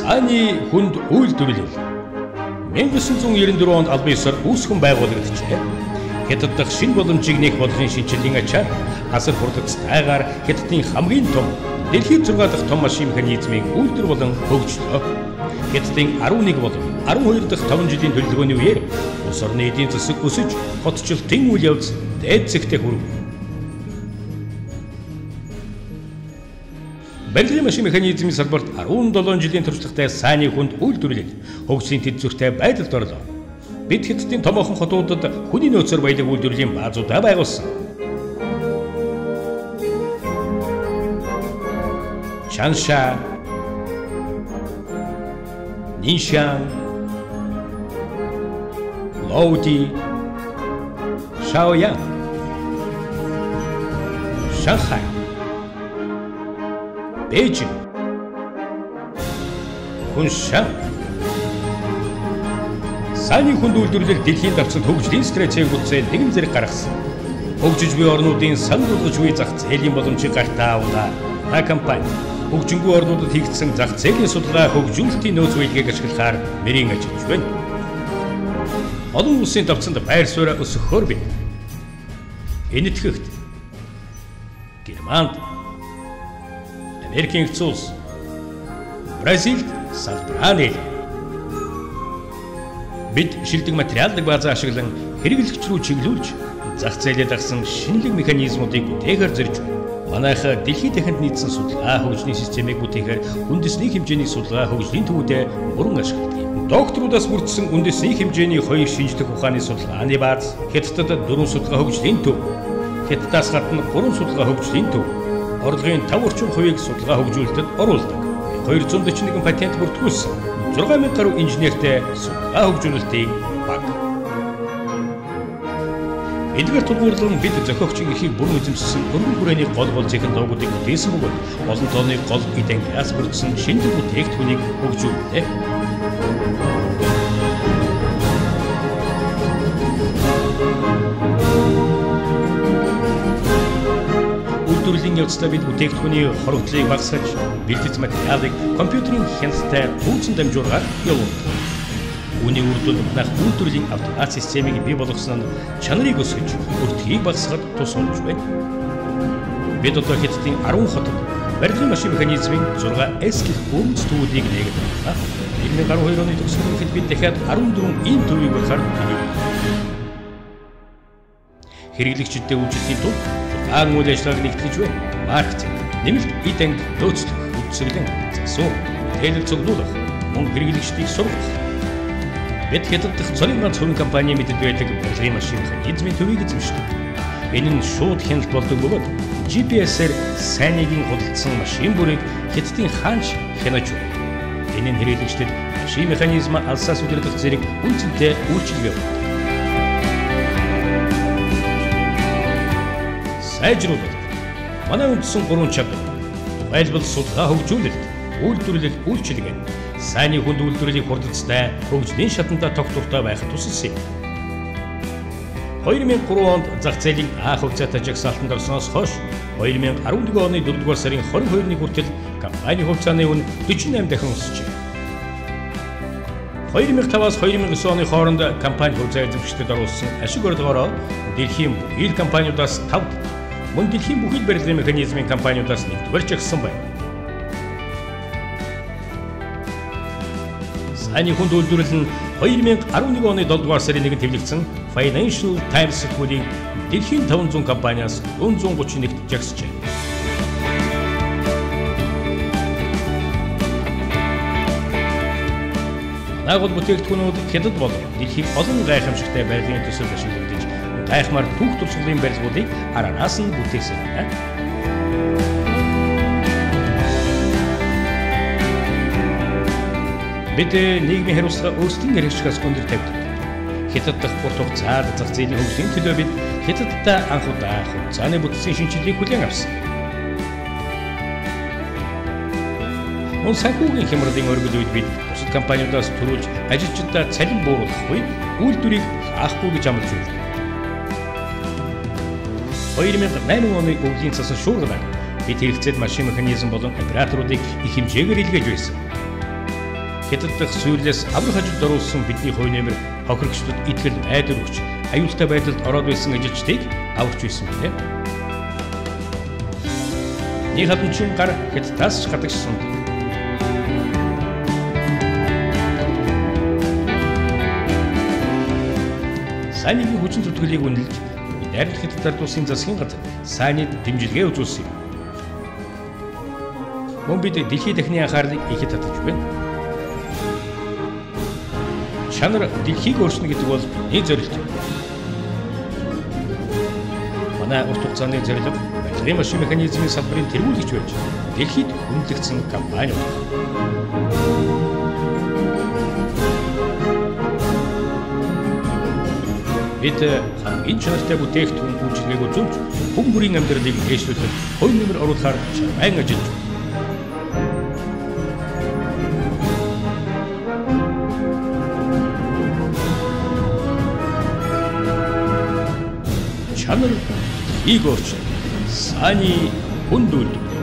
Сааны хүнд үйлдвэрлэл 1994 онд албан ёсоор үүсгэн байгуулагдажээ. Хятад дахь шинэ боломжийг нээх бодлогын шинжилгээний ачаар асар хурдцтайгаар Хятадын хамгийн том дэлхийн 6 дахь том машин механизмын үйлдвэр болон хөгжлөө. Хятадын 11 болон 12 дахь 5 жилийн төлөвлөгөөний үеэр улс орны эдийн засаг өсөж хотчлтын үйл явц дээд зэгтээ хүрэв. Барилгын машин механизмын салбарт 17 жилийн туршлагатай Сааны хүнд үйлдвэрлэл хөгжлийн тэд зүрхтэй байдалд орлоо. Бид Хятадын томоохон хотуудад хүний нөөцөөр баялаг үйлдвэрлэлийн баазуудаа байгуулсан. Чанша, Ниншан, Лоуди, Шаоян, Шанхай, Бээжин, Хуншан. Сааны хүнд үйлдвэрлэл дэлхийн давцад хөгжлийн стратеги бүтцээр нэгэн зэрэг гаргасан. Хөгжиж буй орнуудын санал болгож буй зах зээлийн боломжийг гартаа авна. Та компани хөгжингүй орнуудад хийгдсэн зах зээлийн судалгаа хөгжүүлэлтийн нөөц үйлгийг ашиглахаар нэрийн ажиллаж байна. Олон улсын давцанд байр сууриа өсгөхөөр бий. Энэтхэгт Германд, Америкийн нэгдсэн улс, Бразилд салбараа нээлээ. Бид шилдэг материалыг баазаа ашиглан хэрэглэгч рүү чиглүүлж зах зээлээ дагсан шинэлэг механизмуудыг бүтээхээр зорж байна. Манайха дэлхийд дахинд нийцсэн судалгаа хөгжлийн системийг бүтээхээр үндэсний хэмжээний судалгаа хөгжлийн төвүүдэд бүрэн ашигладаг. Докторуудаас бүрдсэн үндэсний хэмжээний 2 шинжлэх ухааны судалгааны бааз, Хятадд 4 судалгаа хөгжлийн төв, Хятадаас гадна 3 судалгаа хөгжлийн төв, орлогын 5 орчим хувийг судалгаа хөгжүүлэлтэд оруулдаг. 241 патент бүртгүүлсэн 6000 гаруй инженертэй судалгаа хөгжүүлэлтийн баг. Эдгээр тулгуурлан бид зохиогчийн эрхийг бүрэн эзэмшсэн өргөн хүрээний гол технологиудыг бүтээсэн бөгөөд олон тооны гол эдэн газ бүрдсэн шинжлэх бүтээгдэхүүнийг хөгжүүллээ. Үйлдвэрлэлийн явцдаа бид бүтээгдэхүүний хоригдлыг багасгаж, бэлтгэц материалыг компьютерийн хяналттай хөгжин дамжуулгаар явуулдаг. Үүний үр дүн манайх үйлдвэрлэлийн автомат системийг бий болгосон нь чанарыг өсгөж, өртгийг багасгахад тус болж байна. Бид одоо Хятадын 10 хотод барилгын машин механизмын 6S гэх өмч төвүүдийг нээгд байна. 2012 оны төгсгөлөөр бид дахиад 14 ийм төвийг барихаар төлөвлөв. Хэрэглэгчдэд үйлчлэхийн тулд улаан үйл ажиллагааг нэгтгэж байна. Маркетинг, нэмэлт эдэн нөөцлөх, үдсэглэн, засуу, тэлэл цуглуулах, мөн хэрэглэгчдийг сургах. Бид Хятад дахь цорын ганц хувийн компани мэддэг байдаг барилгын машин механизмын төвийг эзэмшдэг. Энэ нь шууд хяналт болдог бөгөөд GPS-ээр Сааныгийн худалдсан машин бүрийг Хятадын хаанч хянаж байна. Энэ нь хэрэглэгчдэд машин механизм алсаас удирдах зэрэг үнцэнтэй үйлчилгээ өгдөг. Сайжруулалт. Манай үндсэн 3 чанар. Байлбал судалгаа хөгжүүлэлт, үйлдвэрлэл, үйлчилгээ. Сааны хүнд үйлдвэрлэлийн хурдцтай хөгжлийн шатанда тогтвортой байхад тусалсан юм. 2003 онд зах зээлийн анх хувьцаатай жагсаалтанд орсноос хойш 2011 оны 4-р сарын 22-ны хүртэл компани хувьцааны үн 48 дахин өсөжээ. 2005-аас 2009 оны хооронд компани хувьцаа эзэмшигчдэд оруулсан ашиг орлогоороо дэлхийн бүхий л компаниудаас 5, мөн дэлхийн бүхий л барилгын механизмын компаниудаас 1-р жагсан байна. Сааны хүнд үйлдвэрлэл нь 2011 оны 7-р сарын 1-нд хэвлэгдсэн Financial Times сэтгүүлийн дэлхийн 500 компаниас 431-т жагсжээ. Наагуул бүтээгдэхүүнүүд Хятад болон дэлхийн олон гайхамшигтай барилгын төсөл ашиглагдаж гайхмаар түүх туршлагын барилгуудыг араас нь бүтээсэн байна. Бид нийгмийн хариуцлага өөрсдийн хэрэгжихээс өндөр тавьдаг. Хятад дахь урт хугацаанд зах зээлийн хөгжлийн төлөө бид Хятадтай анх удаа хугацааны бүтцийн шинжилгээг хүлээн авсан. Мөн санхүүгийн хямралын өргөд үед бид бусад компаниудаас төрүүлж ажилчдаа цалин бууруулахгүй үйлдвэрийг хаахгүй гэж амлаж байна. 2008 оны өвлийн цасан шуургаар бид хэрэгцээд машин механизм болон операторуудыг их хэмжээгээр илгээж байсан. Хятад дахь суйрлээс аврах ажилд оруулсан бидний хувь нэмэр хохирогчдод итгэл найдвар өгч аюултай байдалд ороод байсан ажилчдыг аварч байсан билээ. Нэг хадамчин гар Хятадаас гадагш сундаг. Сайнны хүчин зүтгэлийг үнэлж найрал Хятад ард улсын засгийн газар Сайнид дэмжлэгээ үзүүлсэн юм. Мөн бид дэлхийн дахны анхаарлыг ихэд татаж байна. Чанар дэлхийг өөрчнө гэдэг бол нэг зорилт. Манай урт хугацааны зорилго барилгын машин механизмын салбарын тэргүүлэгч байж дэлхийд хүндлэгдсэн компани байна. Бид хамгийн чанартай бүтээгдэхүүн үйлчилгээг үзүүлж хүн бүрийн амьдралыг дэвшүүлэх хувь нэмэр оруулахаар чармайн ажиллаж байна. Чанар ийг өөрчилж Сайнны хүнд үйлдвэр